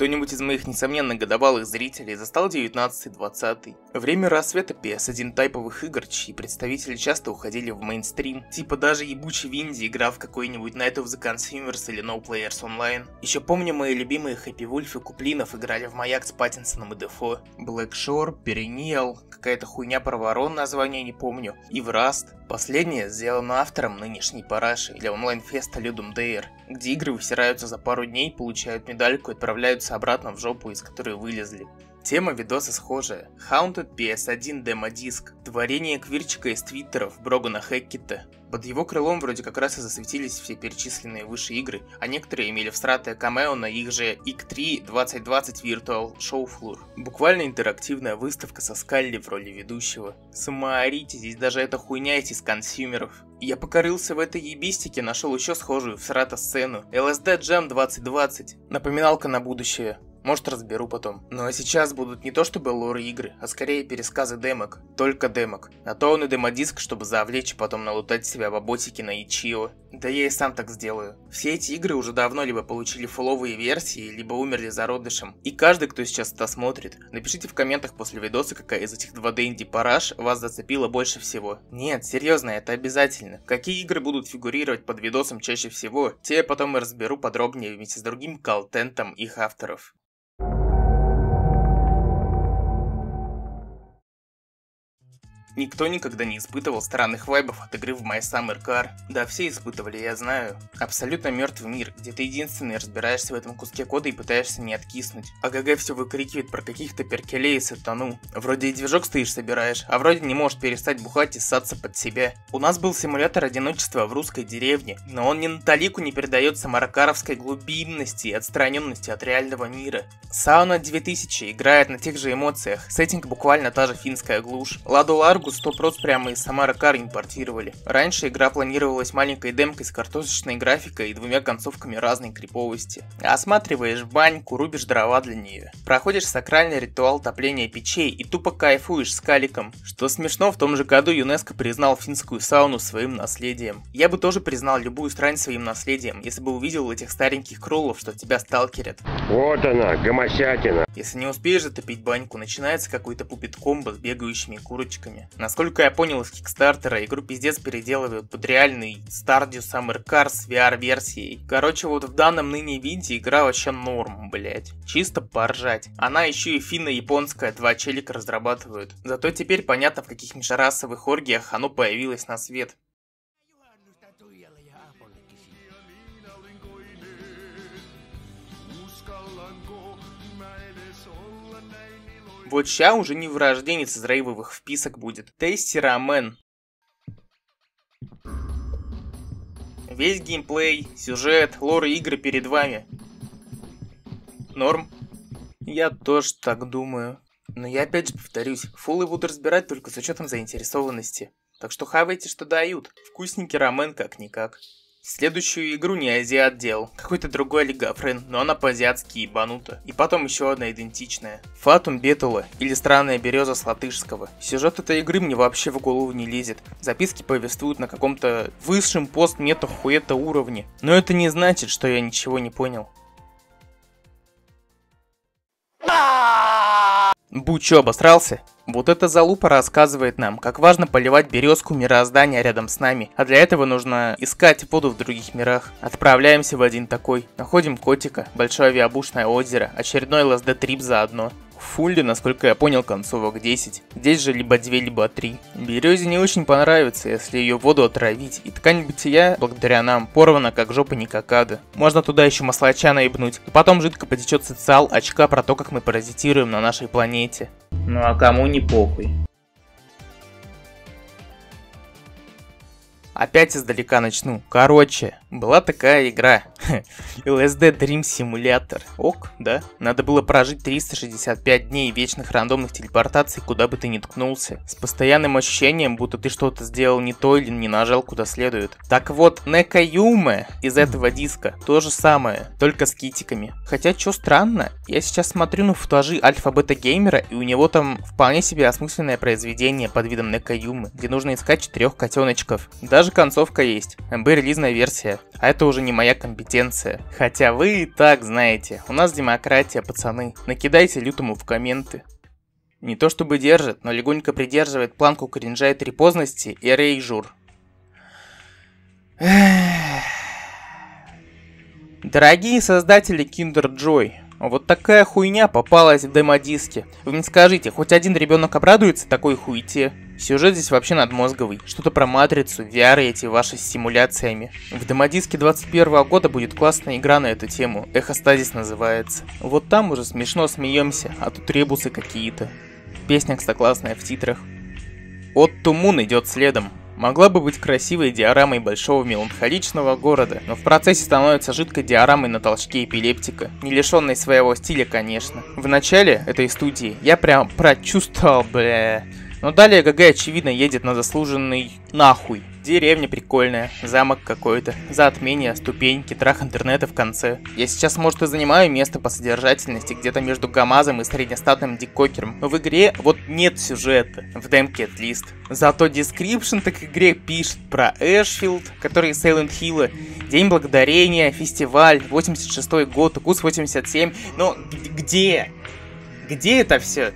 кто-нибудь из моих несомненно годовалых зрителей застал 19-20? Время рассвета PS1 тайповых игр, чьи представители часто уходили в мейнстрим. Типа даже ебучий Винди играл в какой-нибудь Night of the Consumers или No Players Online. Еще помню, мои любимые Happy Wolf и Куплинов играли в Маяк с Паттинсоном и Дефо. Black Shore, Perennial, какая-то хуйня про ворон, название не помню, и в Rust. Последнее сделано автором нынешней параши для онлайн-феста Ludum Dare, где игры высираются за пару дней, получают медальку и отправляются обратно в жопу, из которой вылезли. Тема видоса схожая. Haunted PS1 демо-диск. Творение квирчика из твиттеров Брогана Хэккета. Под его крылом вроде как раз и засветились все перечисленные выше игры, а некоторые имели всратое камео на их же IK3 2020 Virtual Show Floor. Буквально интерактивная выставка со Скалли в роли ведущего. Самоорите, здесь даже эта хуйня из консюмеров. Я покорился в этой ебистике, нашел еще схожую всрато-сцену. LSD Jam 2020. Напоминалка на будущее. Может, разберу потом. Ну а сейчас будут не то чтобы лоры игры, а скорее пересказы демок. Только демок. А то он и демодиск, чтобы завлечь и потом налутать себя в ботике на Ичио. Да я и сам так сделаю. Все эти игры уже давно либо получили фулловые версии, либо умерли зародышем. И каждый, кто сейчас это смотрит, напишите в комментах после видоса, какая из этих 2D инди-параш вас зацепила больше всего. Нет, серьезно, это обязательно. Какие игры будут фигурировать под видосом чаще всего, те я потом и разберу подробнее вместе с другим контентом их авторов. Никто никогда не испытывал странных вайбов от игры в My Summer Car. Да, все испытывали, я знаю. Абсолютно мертвый мир, где ты единственный разбираешься в этом куске кода и пытаешься не откиснуть. А ГГ все выкрикивает про каких-то перкелей и сатану. Вроде и движок стоишь собираешь, а вроде не можешь перестать бухать и ссаться под себя. У нас был симулятор одиночества в русской деревне, но он ни на талику не передает самаркаровской глубинности и отстраненности от реального мира. Sauna 2000 играет на тех же эмоциях, сеттинг буквально та же финская глушь. Ладу Ларгу 100% прямо из Самара Кар импортировали. Раньше игра планировалась маленькой демкой с картошечной графикой и 2 концовками разной криповости. Осматриваешь баньку, рубишь дрова для нее. Проходишь сакральный ритуал топления печей и тупо кайфуешь с каликом. Что смешно, в том же году ЮНЕСКО признал финскую сауну своим наследием. Я бы тоже признал любую страну своим наследием, если бы увидел этих стареньких кроллов, что тебя сталкерят. Вот она, гомосятина. Если не успеешь затопить баньку, начинается какой-то пупит-комбо с бегающими курочками. Насколько я понял из Кикстартера, игру пиздец переделывают под реальный Stardew Summer Car с VR-версией. Короче, вот в данном ныне виде игра вообще норм, блять. Чисто поржать. Она еще и финно-японская, 2 челика разрабатывают. Зато теперь понятно, в каких межрасовых оргиях оно появилось на свет. Вот ща уже не вырожденец из рейвовых вписок будет. Tasty Ramen. Весь геймплей, сюжет, лор и игры перед вами. Норм? Я тоже так думаю. Но я опять же повторюсь, фуллы буду разбирать только с учетом заинтересованности. Так что хавайте, что дают. Вкусненький рамен как-никак. Следующую игру не азиат делал, какой-то другой лигафрен, но она по-азиатски ебанута. И потом еще одна идентичная. Фатум Бетула, или Странная береза с латышского. Сюжет этой игры мне вообще в голову не лезет. Записки повествуют на каком-то высшем пост-мета-хуета уровне. Но это не значит, что я ничего не понял. Бу, чё, обосрался? Вот эта залупа рассказывает нам, как важно поливать березку мироздания рядом с нами, а для этого нужно искать воду в других мирах. Отправляемся в один такой, находим котика, большое авиабушное озеро, очередной LSD-трип заодно. В фулле, насколько я понял, концовок 10. Здесь же либо 2, либо 3. Березе не очень понравится, если ее воду отравить, и ткань бытия, благодаря нам, порвана как жопа никакада. Можно туда еще маслача наебнуть, и потом жидко потечет социал очка про то, как мы паразитируем на нашей планете. Ну а кому не похуй. Опять издалека начну. Короче, была такая игра. LSD Dream Simulator. Ок, да? Надо было прожить 365 дней вечных рандомных телепортаций, куда бы ты ни ткнулся. С постоянным ощущением, будто ты что-то сделал не то или не нажал куда следует. Так вот, Некаюме из этого диска то же самое, только с китиками. Хотя, что странно, я сейчас смотрю на футажи альфа-бета-геймера, и у него там вполне себе осмысленное произведение под видом Некаюмы, где нужно искать 4 котеночков. Даже концовка есть, МБ-релизная версия. а это уже не моя компетенция. Хотя вы и так знаете, у нас демократия, пацаны. Накидайте лютому в комменты. Не то чтобы держит, но легонько придерживает планку кринжа и трепозности и рейжур. Дорогие создатели Kinder Joy, вот такая хуйня попалась в демодиске. Вы мне скажите, хоть один ребенок обрадуется такой хуете? Сюжет здесь вообще надмозговый. Что-то про матрицу, VR и эти ваши с симуляциями. В демодиске 21 года будет классная игра на эту тему. Эхостазис называется. Вот там уже смешно смеемся, а тут ребусы какие-то. Песня, кстати, классная в титрах. Отто Мун идет следом. Могла бы быть красивой диорамой большого меланхоличного города, но в процессе становится жидкой диорамой на толчке эпилептика, не лишенной своего стиля, конечно. В начале этой студии я прям прочувствовал, но далее ГГ очевидно едет на заслуженный нахуй. Деревня прикольная, замок какой-то, затмение, ступеньки, трах интернета в конце. Я сейчас, может, и занимаю место по содержательности где-то между ГАМАЗом и среднестатным диккокером, но в игре вот нет сюжета, в демке отлист. Зато description так игре пишет про Эшфилд, который из Silent Hill, День Благодарения, фестиваль, 86-й год, укус 87, но где? Где это все?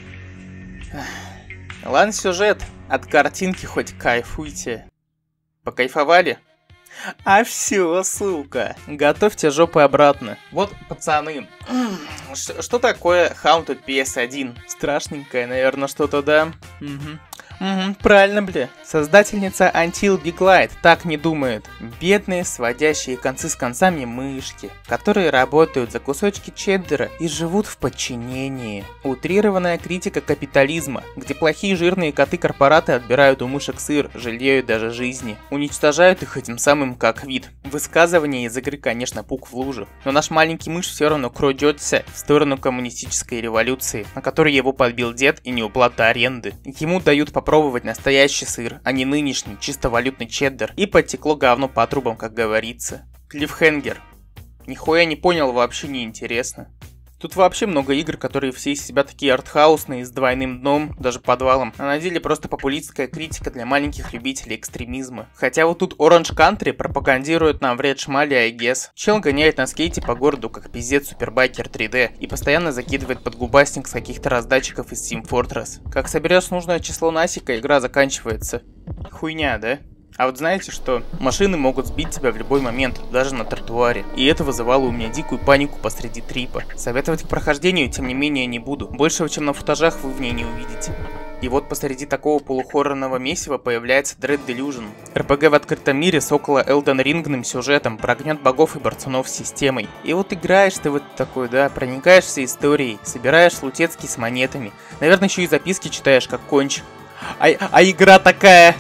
Ладно, сюжет, от картинки хоть кайфуйте. Покайфовали? А все, сука, готовьте жопы обратно. Вот, пацаны, что такое Haunted PS1? Страшненькое, наверное, что-то, да? Правильно, бля. Создательница Until Big Light так не думает. Бедные, сводящие концы с концами мышки, которые работают за кусочки чеддера и живут в подчинении. Утрированная критика капитализма, где плохие жирные коты-корпораты отбирают у мышек сыр, жалеют даже жизни, уничтожают их этим самым как вид. Высказывание из игры, конечно, пук в лужу, но наш маленький мышь все равно крадется в сторону коммунистической революции, на которой его подбил дед и неуплата аренды. Ему дают попробовать настоящий сыр, а не нынешний, чисто валютный чеддер, и подтекло говно по трубам, как говорится. Клиффхенгер. Нихуя не понял, вообще не интересно. Тут вообще много игр, которые все из себя такие артхаусные, с двойным дном, даже подвалом, а на деле просто популистская критика для маленьких любителей экстремизма. Хотя вот тут Orange Country пропагандирует нам вред шмали, I guess. Чел гоняет на скейте по городу, как пиздец супербайкер 3D, и постоянно закидывает под губастик с каких-то раздатчиков из Team Fortress. Как соберешь нужное число насика, игра заканчивается. Хуйня, да? А вот знаете что? Машины могут сбить тебя в любой момент, даже на тротуаре. И это вызывало у меня дикую панику посреди трипа. Советовать к прохождению, тем не менее, не буду. Большего, чем на футажах, вы в ней не увидите. И вот посреди такого полухоррорного месива появляется Dread Delusion. РПГ в открытом мире с около Elden Ringным сюжетом, про гнет богов и борцунов с системой. И вот играешь ты вот такой, да, проникаешься историей, собираешь лутецки с монетами. Наверное, еще и записки читаешь, как конч. А игра такая...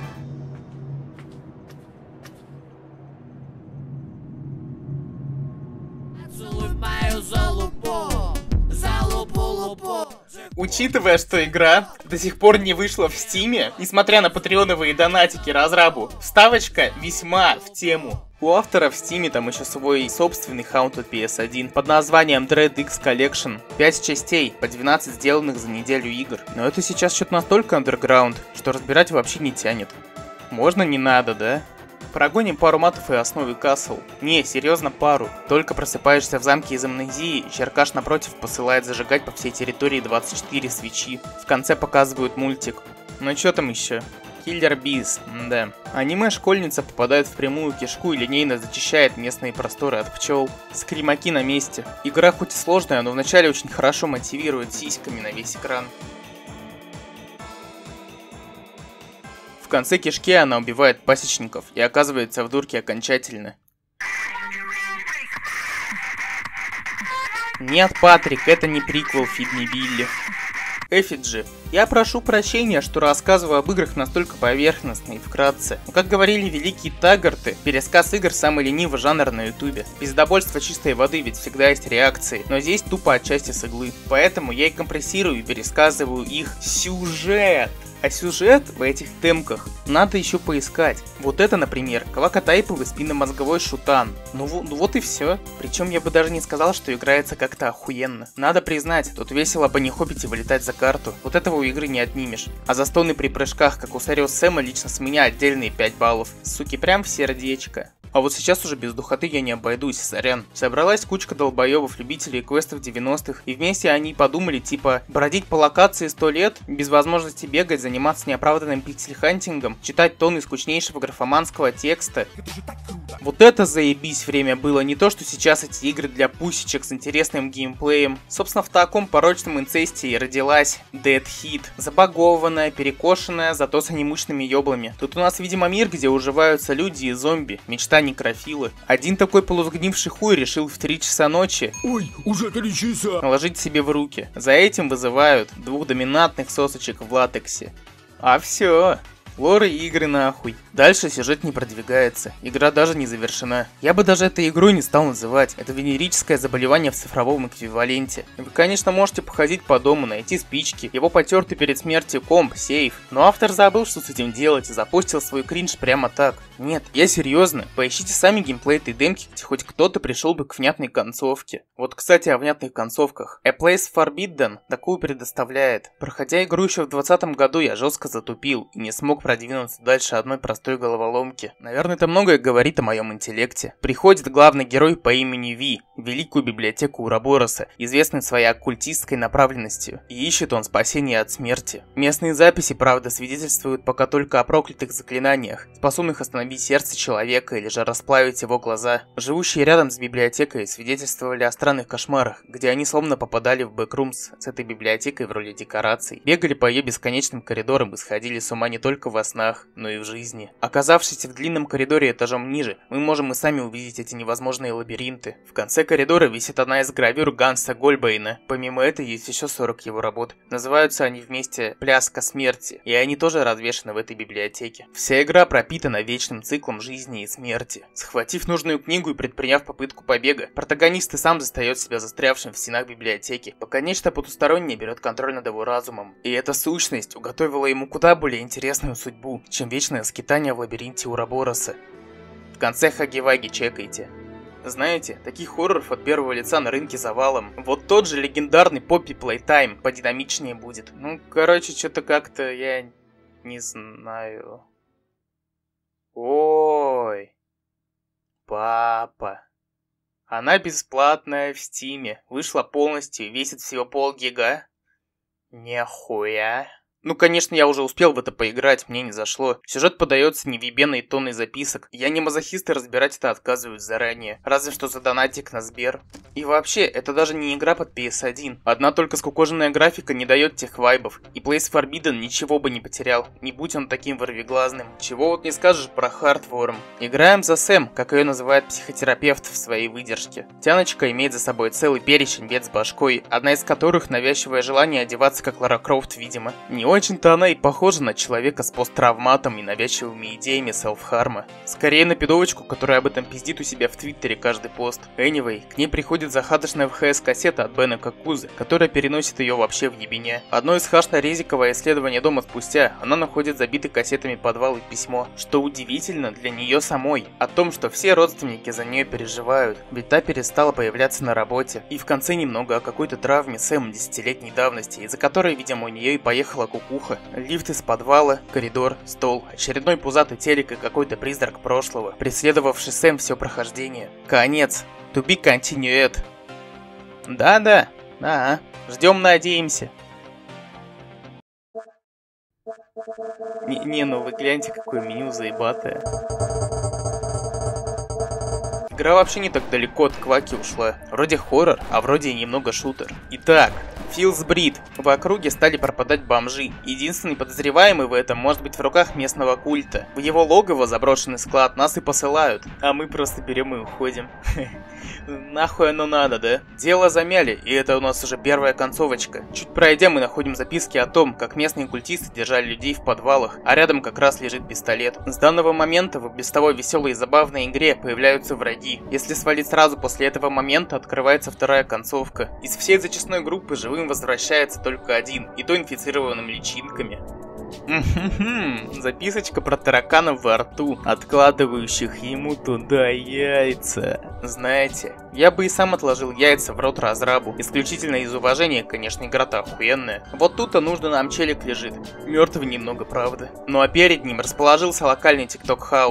Учитывая, что игра до сих пор не вышла в Стиме, несмотря на патреоновые донатики разрабу, вставочка весьма в тему. У автора в Стиме там еще свой собственный Haunted PS1 под названием Dread X Collection. 5 частей, по 12 сделанных за неделю игр. Но это сейчас что-то настолько андерграунд, что разбирать вообще не тянет. Можно не надо, да? Прогоним пару матов и основе Castle. Не, серьезно, пару. Только просыпаешься в замке из амнезии, и Черкаш напротив посылает зажигать по всей территории 24 свечи. В конце показывают мультик. Ну что там еще? Killer Bees, да. Аниме-школьница попадает в прямую кишку и линейно зачищает местные просторы от пчел. Скримаки на месте. Игра хоть и сложная, но вначале очень хорошо мотивирует сиськами на весь экран. В конце кишки она убивает пасечников и оказывается в дурке окончательно. Нет, Патрик, это не приквел Feed Me Billy. Эфиджи, я прошу прощения, что рассказываю об играх настолько поверхностно и вкратце. Но как говорили великие таггарты, пересказ игр самый ленивый жанр на ютубе. Пиздобольство чистой воды, ведь всегда есть реакции, но здесь тупо отчасти с иглы. Поэтому я и компрессирую и пересказываю их сюжет. А сюжет в этих темках надо еще поискать. Вот это, например, квакотайповый спинномозговой шутан. Ну вот и все. Причем я бы даже не сказал, что играется как-то охуенно. Надо признать, тут весело по нехопите вылетать за карту. Вот этого у игры не отнимешь. А за стоны при прыжках, как у Сариус Сэма, лично с меня отдельные 5 баллов. Суки, прям в сердечко. А вот сейчас уже без духоты я не обойдусь, сорян. Собралась кучка долбоебов, любителей квестов 90-х, и вместе они подумали, типа, бродить по локации 100 лет, без возможности бегать, заниматься неоправданным пиксель-хантингом, читать тонны скучнейшего графоманского текста. Вот это заебись время было, не то что сейчас эти игры для пусечек с интересным геймплеем. Собственно, в таком порочном инцесте и родилась Dead Hit. Забагованная, перекошенная, зато с анимучными ёблами. Тут у нас, видимо, мир, где уживаются люди и зомби. Мечта некрофилы. Один такой полусгнивший хуй решил в 3 часа ночи уже 3 часа. наложить себе в руки. За этим вызывают 2 доминантных сосочек в латексе. А все. Лоры и игры нахуй. Дальше сюжет не продвигается, игра даже не завершена. Я бы даже этой игрой не стал называть, это венерическое заболевание в цифровом эквиваленте. Вы, конечно, можете походить по дому, найти спички, его потертый перед смертью комп, сейф, но автор забыл, что с этим делать, и запустил свой кринж прямо так. Нет, я серьезно, поищите сами геймплей этой демки, где хоть кто-то пришел бы к внятной концовке. Вот, кстати, о внятных концовках. A Place Forbidden такую предоставляет. Проходя игру еще в 2020 году, я жестко затупил и не смог продвинуться дальше одной простой головоломки. Наверное, это многое говорит о моем интеллекте. Приходит главный герой по имени Ви, в великую библиотеку Урабороса, известный своей оккультистской направленностью, и ищет он спасения от смерти. Местные записи, правда, свидетельствуют пока только о проклятых заклинаниях, способных остановить сердце человека или же расплавить его глаза. Живущие рядом с библиотекой свидетельствовали о странных кошмарах, где они словно попадали в бэкрумс с этой библиотекой в роли декораций, бегали по ее бесконечным коридорам и сходили с ума не только во снах, но и в жизни. Оказавшись в длинном коридоре этажом ниже, мы можем и сами увидеть эти невозможные лабиринты. В конце коридора висит одна из гравюр Ганса Гольбейна. Помимо этого есть еще 40 его работ. Называются они вместе «Пляска смерти», и они тоже развешаны в этой библиотеке. Вся игра пропитана вечным циклом жизни и смерти. Схватив нужную книгу и предприняв попытку побега, протагонист и сам застает себя застрявшим в стенах библиотеки, пока нечто потустороннее берет контроль над его разумом. И эта сущность уготовила ему куда более интересную судьбу, чем вечное скитание в лабиринте Урабороса. В конце Хаги-Ваги чекайте. Знаете, таких хорроров от первого лица на рынке завалом. Вот тот же легендарный Poppy Playtime подинамичнее будет. Ну, короче, что-то как-то я не знаю. Ой, папа. Она бесплатная в Стиме, вышла полностью, весит всего полгига. Нихуя. Ну, конечно, я уже успел в это поиграть, мне не зашло. Сюжет подается невъебенной тонной записок. Я не мазохист, и разбирать это отказываюсь заранее. Разве что за донатик на Сбер. И вообще, это даже не игра под PS1. Одна только скукоженная графика не дает тех вайбов. И Place Forbidden ничего бы не потерял, не будь он таким ворвиглазным. Чего вот не скажешь про Heartworm. Играем за Сэм, как ее называет психотерапевт в своей выдержке. Тяночка имеет за собой целый перечень бед с башкой, одна из которых навязчивое желание одеваться как Лара Крофт, видимо. Не очень-то она и похожа на человека с посттравматом и навязчивыми идеями селф-харма. Скорее на пидовочку, которая об этом пиздит у себя в Твиттере каждый пост. Anyway, к ней приходит захаточная ВХС-кассета от Бена Какузы, которая переносит ее вообще в ебене. Одно из хашно-резиковое исследование дома спустя, она находит забитый кассетами подвал и письмо. Что удивительно для нее самой, о том, что все родственники за нее переживают, ведь та перестала появляться на работе. И в конце немного о какой-то травме Сэм 10-летней давности, из-за которой, видимо, у нее и поехала кукуха. Лифт из подвала, коридор, стол, очередной пузатый телек и какой-то призрак прошлого, преследовавший Сэм все прохождение. Конец. To be continued. Да-да, ждем, надеемся. Ну вы гляньте, какое меню заебатое. Игра вообще не так далеко от Кваки ушла. Вроде хоррор, а вроде и немного шутер. Итак, Филсбрид. В округе стали пропадать бомжи. Единственный подозреваемый в этом может быть в руках местного культа. В его логово, заброшенный склад, нас и посылают. А мы просто берем и уходим. Нахуй оно надо, да? Дело замяли, и это у нас уже первая концовочка. Чуть пройдя, мы находим записки о том, как местные культисты держали людей в подвалах, а рядом как раз лежит пистолет. С данного момента в без того веселой и забавной игре появляются враги. Если свалить сразу после этого момента, открывается вторая концовка. Из всей зачастной группы живым возвращается только один, и то инфицированным личинками. Записочка про тараканов во рту, откладывающих ему туда яйца. Знаете, я бы и сам отложил яйца в рот разрабу. Исключительно из уважения, конечно, игра-то охуенная. Вот тут-то нужно нам челик лежит. Мертвый немного, правда. Ну а перед ним расположился локальный TikTok хаус.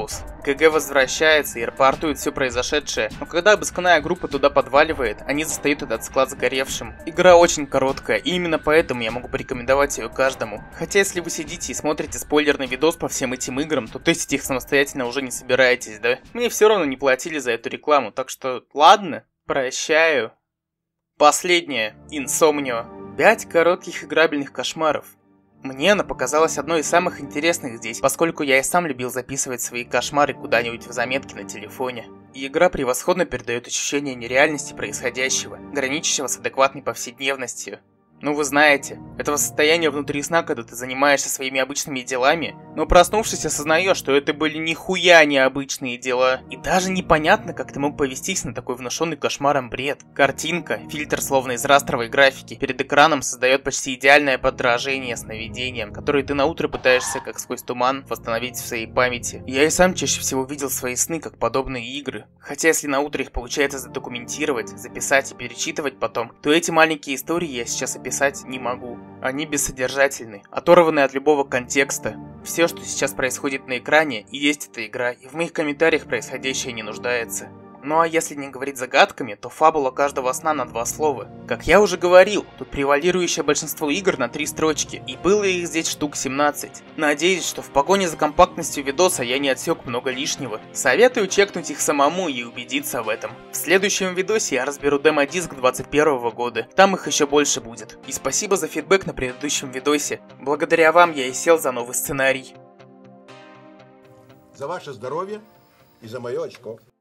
КГ возвращается и рапортует все произошедшее, но когда обыскная группа туда подваливает, они застают этот склад сгоревшим. Игра очень короткая, и именно поэтому я могу порекомендовать ее каждому. Хотя если вы сидите и смотрите спойлерный видос по всем этим играм, то тестить их самостоятельно уже не собираетесь, да? Мне все равно не платили за эту рекламу, так что ладно, прощаю. Последнее. Insomnio. 5 коротких играбельных кошмаров. Мне она показалась одной из самых интересных здесь, поскольку я и сам любил записывать свои кошмары куда-нибудь в заметки на телефоне. И игра превосходно передает ощущение нереальности происходящего, граничащего с адекватной повседневностью. Ну вы знаете, этого состояния внутри сна, когда ты занимаешься своими обычными делами, но проснувшись осознаешь, что это были нихуя необычные дела. И даже непонятно, как ты мог повестись на такой внушенный кошмаром бред. Картинка, фильтр словно из растровой графики, перед экраном создает почти идеальное подражение сновидениям, которые ты наутро пытаешься, как сквозь туман, восстановить в своей памяти. Я и сам чаще всего видел свои сны как подобные игры. Хотя если наутро их получается задокументировать, записать и перечитывать потом, то эти маленькие истории я сейчас описать не могу. Они бессодержательны, оторваны от любого контекста. Все, что сейчас происходит на экране, и есть эта игра, и в моих комментариях происходящее не нуждается. Ну а если не говорить загадками, то фабула каждого сна на 2 слова. Как я уже говорил, тут превалирующее большинство игр на 3 строчки, и было их здесь штук 17. Надеюсь, что в погоне за компактностью видоса я не отсек много лишнего. Советую чекнуть их самому и убедиться в этом. В следующем видосе я разберу демо-диск 2021 года, там их еще больше будет. И спасибо за фидбэк на предыдущем видосе. Благодаря вам я и сел за новый сценарий. За ваше здоровье и за мое очко.